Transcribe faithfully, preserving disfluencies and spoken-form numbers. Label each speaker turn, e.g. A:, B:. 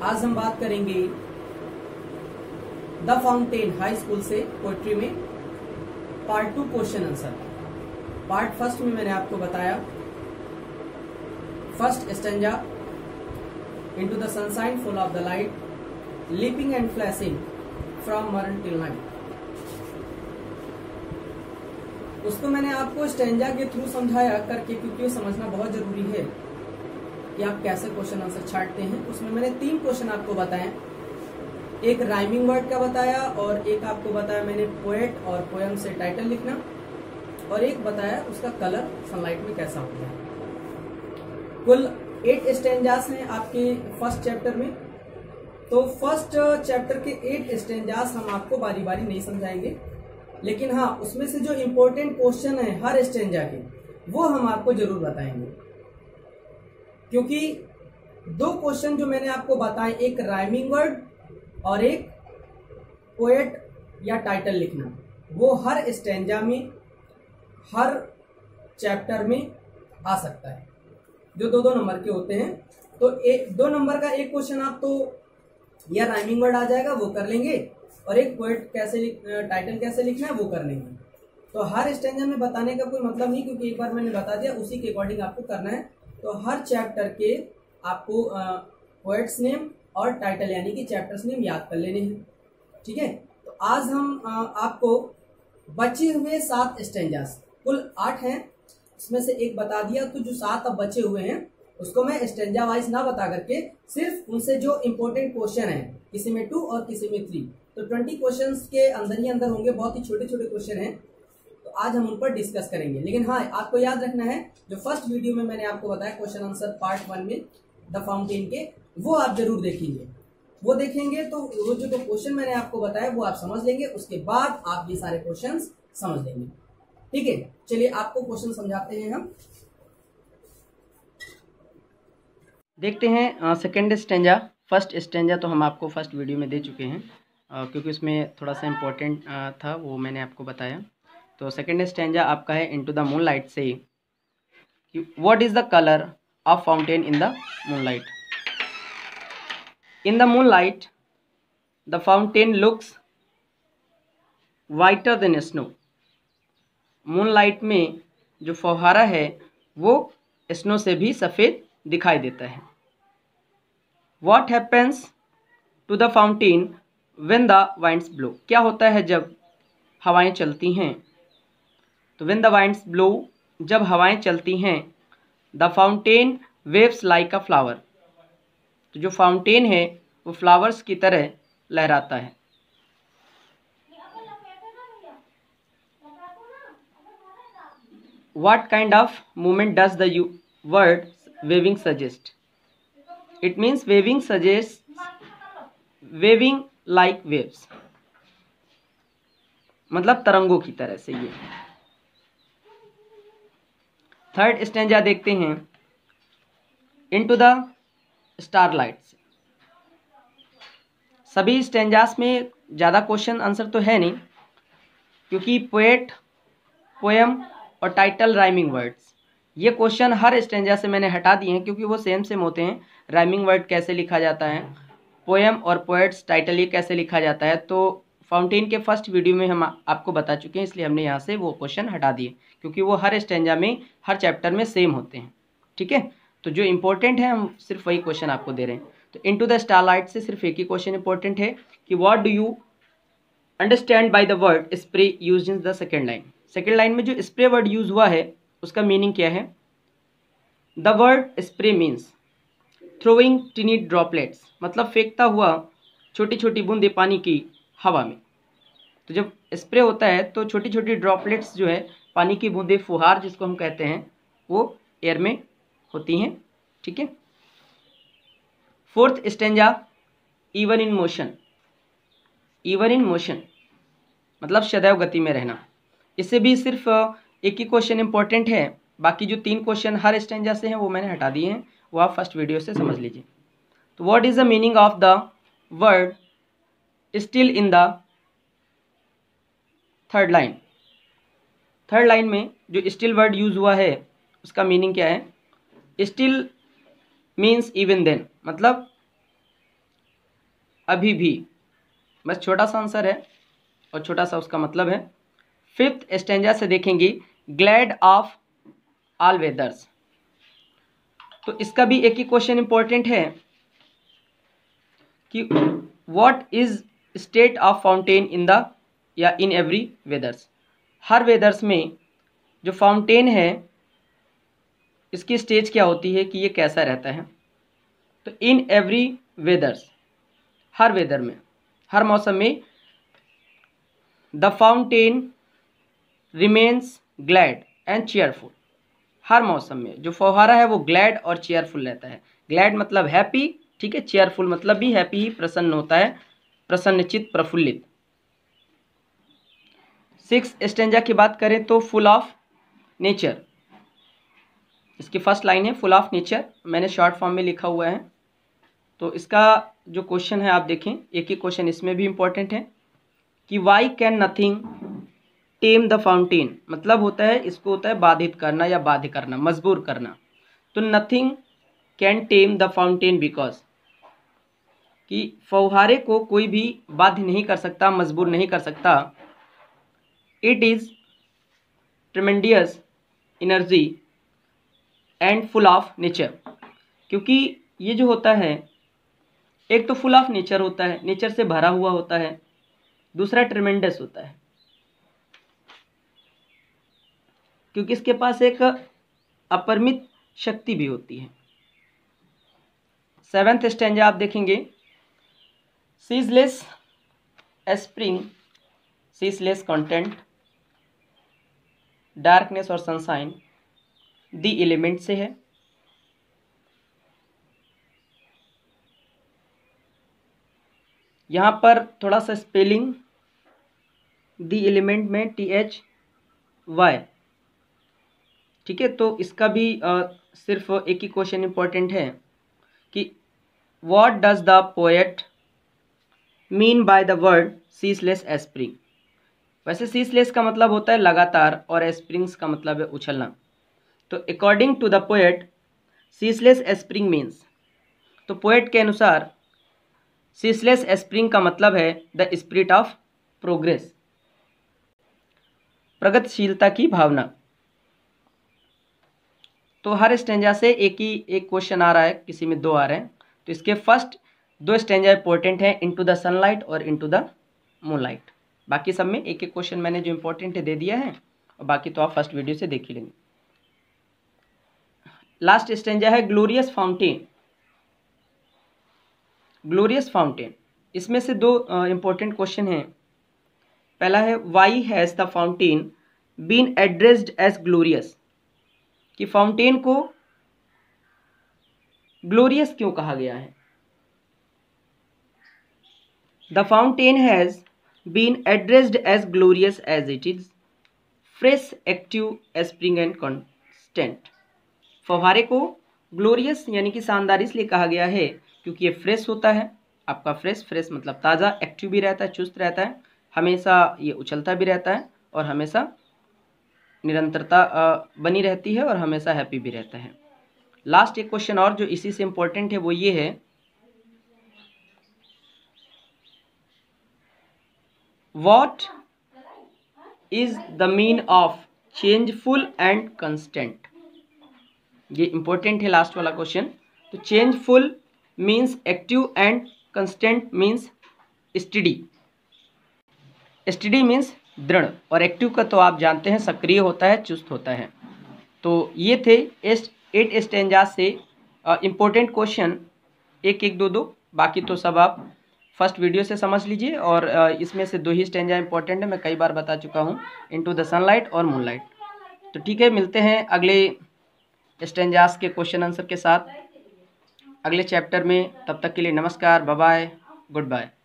A: आज हम बात करेंगे द फाउंटेन हाई स्कूल से पोएट्री में part two question answer. Part first में मैंने आपको बताया first stanza, into the sunshine full of the light, leaping and flashing from morning till night. उसको मैंने आपको स्टेंजा के थ्रू समझाया करके, क्योंकि समझना बहुत जरूरी है कि आप कैसे क्वेश्चन आंसर छांटते हैं। उसमें मैंने तीन क्वेश्चन आपको बताए, एक राइमिंग वर्ड का बताया और एक आपको बताया मैंने पोएट और पोएम से टाइटल लिखना, और एक बताया उसका कलर सनलाइट में कैसा होता है। कुल एट स्टेंजास हैं आपके फर्स्ट चैप्टर में। तो फर्स्ट चैप्टर के एट स्टेंजास हम आपको बारी बारी नहीं समझाएंगे, लेकिन हाँ उसमें से जो इम्पोर्टेंट क्वेश्चन है हर स्टेंजा के वो हम आपको जरूर बताएंगे, क्योंकि दो क्वेश्चन जो मैंने आपको बताए, एक राइमिंग वर्ड और एक पोएट या टाइटल लिखना, वो हर स्टेंजा में हर चैप्टर में आ सकता है, जो दो दो नंबर के होते हैं। तो एक दो नंबर का एक क्वेश्चन आप तो या राइमिंग वर्ड आ जाएगा वो कर लेंगे, और एक पोएट कैसे टाइटल कैसे लिखना है वो कर लेंगे। तो हर स्टेंजा में बताने का कोई मतलब नहीं, क्योंकि एक बार मैंने बता दिया उसी के अकॉर्डिंग आपको करना है। तो हर चैप्टर के आपको पोएट्स नेम और टाइटल यानी कि चैप्टर्स नेम याद कर लेने हैं, ठीक है। तो आज हम आ, आपको बचे हुए सात स्टेंजास, कुल आठ हैं, उसमें से एक बता दिया, तो जो सात अब बचे हुए हैं उसको मैं स्टेंजा वाइज ना बता करके सिर्फ उनसे जो इम्पोर्टेंट क्वेश्चन है, किसी में टू और किसी में थ्री, तो ट्वेंटी क्वेश्चंस के अंदर ही अंदर होंगे, बहुत ही छोटे छोटे क्वेश्चन हैं, तो आज हम उन पर डिस्कस करेंगे। लेकिन हाँ आपको याद रखना है, जो फर्स्ट वीडियो में मैंने आपको बताया क्वेश्चन आंसर पार्ट वन में द फाउंटेन के, वो आप जरूर देखेंगे। वो देखेंगे तो वो जो क्वेश्चन मैंने आपको बताया वो आप समझ लेंगे, उसके बाद आप ये सारे क्वेश्चन समझ लेंगे, ठीक है। चलिए आपको क्वेश्चन समझाते हैं हम। देखते हैं सेकेंड स्टेंजा। फर्स्ट स्टेंजा तो हम आपको फर्स्ट वीडियो में दे चुके हैं, uh, क्योंकि उसमें थोड़ा सा इम्पोर्टेंट uh, था, वो मैंने आपको बताया। तो सेकेंड स्टेंजा आपका है, इनटू द मूनलाइट से what is the colour of fountain in the moonlight. In the moonlight the fountain looks whiter than snow. Moonlight में जो फव्वारा है वो स्नो से भी सफ़ेद दिखाई देता है। What happens to the fountain when the winds blow? क्या होता है जब हवाएं चलती हैं? तो when the winds blow, जब हवाएं चलती हैं, the fountain waves like a flower. तो जो फाउंटेन है वो फ्लावर्स की तरह लहराता है। What kind of movement does the word waving suggest? It means waving suggests waving like waves, मतलब तरंगों की तरह से। ये थर्ड स्टेंजा देखते हैं, इनटू द स्टारलाइट। सभी स्टेंजास में ज़्यादा क्वेश्चन आंसर तो है नहीं, क्योंकि पोएट, पोएम और टाइटल राइमिंग वर्ड्स, ये क्वेश्चन हर स्टेंजा से मैंने हटा दिए हैं, क्योंकि वो सेम सेम होते हैं। राइमिंग वर्ड कैसे लिखा जाता है, पोएम और पोएट्स टाइटल ये कैसे लिखा जाता है, तो फाउंटेन के फर्स्ट वीडियो में हम आपको बता चुके हैं, इसलिए हमने यहाँ से वो क्वेश्चन हटा दिए, क्योंकि वो हर स्टेंजा में हर चैप्टर में सेम होते हैं, ठीक है। तो जो इम्पोर्टेंट है हम सिर्फ वही क्वेश्चन आपको दे रहे हैं। तो इनटू द स्टारलाइट से सिर्फ एक ही क्वेश्चन इंपॉर्टेंट है कि what do you understand by the word spray used in the second line. Second line में जो स्प्रे वर्ड यूज हुआ है उसका मीनिंग क्या है। The word spray means throwing tiny droplets, मतलब फेंकता हुआ छोटी छोटी बूंदे पानी की हवा में। तो जब स्प्रे होता है तो छोटी छोटी ड्रॉपलेट्स जो है पानी की बूंदे, फुहार जिसको हम कहते हैं, वो एयर में होती हैं, ठीक है। Fourth stanza, even in motion. Even in motion मतलब सदैव गति में रहना। इससे भी सिर्फ एक ही क्वेश्चन इंपॉर्टेंट है, बाकी जो तीन क्वेश्चन हर स्टेंजा से हैं वो मैंने हटा दिए हैं, वो आप फर्स्ट वीडियो से समझ लीजिए। तो what is the meaning of the word still in the third line. Third line में जो स्टिल वर्ड यूज हुआ है उसका मीनिंग क्या है। स्टिल मीन्स इवन देन, मतलब अभी भी, बस छोटा सा आंसर है और छोटा सा उसका मतलब है। फिफ्थ स्टेंजा से देखेंगे ग्लैड ऑफ ऑल वेदर्स, तो इसका भी एक ही क्वेश्चन इंपॉर्टेंट है कि what is state of fountain in the या इन एवरी वेदर्स। हर वेदर्स में जो फाउंटेन है इसकी स्टेज क्या होती है कि ये कैसा रहता है। तो इन एवरी वेदर्स, हर वेदर में, हर मौसम में, the fountain remains glad and cheerful. हर मौसम में जो फौहारा है वो ग्लैड और चेयरफुल रहता है। ग्लैड मतलब हैप्पी, ठीक है, चेयरफुल मतलब भी हैप्पी ही, प्रसन्न होता है, प्रसन्नचित, प्रफुल्लित। सिक्स स्टेंजा की बात करें तो फुल ऑफ नेचर, इसकी फर्स्ट लाइन है फुल ऑफ नेचर, मैंने शॉर्ट फॉर्म में लिखा हुआ है। तो इसका जो क्वेश्चन है आप देखें, एक ही क्वेश्चन इसमें भी इंपॉर्टेंट है कि why can nothing tame the fountain, मतलब होता है, इसको होता है बाधित करना या बाध्य करना, मजबूर करना। तो nothing can tame the fountain because, कि फौहारे को कोई भी बाध्य नहीं कर सकता, मजबूर नहीं कर सकता। It is tremendous energy and full of nature, क्योंकि ये जो होता है एक तो फुल ऑफ नेचर होता है, नेचर से भरा हुआ होता है, दूसरा ट्रेमेंडस होता है क्योंकि इसके पास एक अपरिमित शक्ति भी होती है। सेवेंथ स्टैंजा आप देखेंगे ceaseless spring, ceaseless content, darkness और सनशाइन दी एलिमेंट से है। यहाँ पर थोड़ा सा स्पेलिंग दी एलिमेंट में टी एच वाई, ठीक है, तो इसका भी आ, सिर्फ एक ही क्वेश्चन इंपॉर्टेंट है कि what does the poet mean by the word ceaseless spring. वैसे सीजलेस का मतलब होता है लगातार और स्प्रिंग्स का मतलब है उछलना। तो according to the poet ceaseless spring means, तो पोएट के अनुसार सीजलेस स्प्रिंग का मतलब है द स्पिरिट ऑफ प्रोग्रेस, प्रगतिशीलता की भावना। तो हर स्टेंजा से एक ही एक क्वेश्चन आ रहा है, किसी में दो आ रहे हैं। तो इसके फर्स्ट दो स्टेंजा इंपॉर्टेंट हैं, इनटू द सनलाइट और इनटू द मूनलाइट। बाकी सब में एक एक क्वेश्चन मैंने जो इंपॉर्टेंट है दे दिया है, और बाकी तो आप फर्स्ट वीडियो से देख ही लेंगे। लास्ट स्टेंजा है ग्लोरियस फाउंटेन। ग्लोरियस फाउंटेन, इसमें से दो इंपॉर्टेंट क्वेश्चन हैं। पहला है why has the fountain been addressed as glorious, कि फाउंटेन को ग्लोरियस क्यों कहा गया है। The fountain has been addressed as glorious as it is fresh, active, spring and constant. फव्वारे को ग्लोरियस यानी कि शानदार इसलिए कहा गया है क्योंकि ये फ्रेश होता है, आपका फ्रेश, फ्रेश मतलब ताज़ा, एक्टिव भी रहता है, चुस्त रहता है, हमेशा ये उछलता भी रहता है और हमेशा निरंतरता बनी रहती है और हमेशा हैप्पी भी रहता है। लास्ट एक क्वेश्चन और जो इसी से इंपॉर्टेंट है वो ये है, what is the mean of changeful and constant. ये इंपॉर्टेंट है लास्ट वाला क्वेश्चन। तो changeful means active and constant means steady. Steady means दृढ़, और एक्टिव का तो आप जानते हैं सक्रिय होता है, चुस्त होता है। तो ये थे एट स्टेंजा से इम्पोर्टेंट क्वेश्चन, एक एक दो दो, बाकी तो सब आप फर्स्ट वीडियो से समझ लीजिए। और uh, इसमें से दो ही स्टेंजा इंपॉर्टेंट है, मैं कई बार बता चुका हूँ, इनटू द सनलाइट और मूनलाइट। तो ठीक है, मिलते हैं अगले स्टेंजास के क्वेश्चन आंसर के साथ अगले चैप्टर में। तब तक के लिए नमस्कार, बाय बाय, गुड बाय।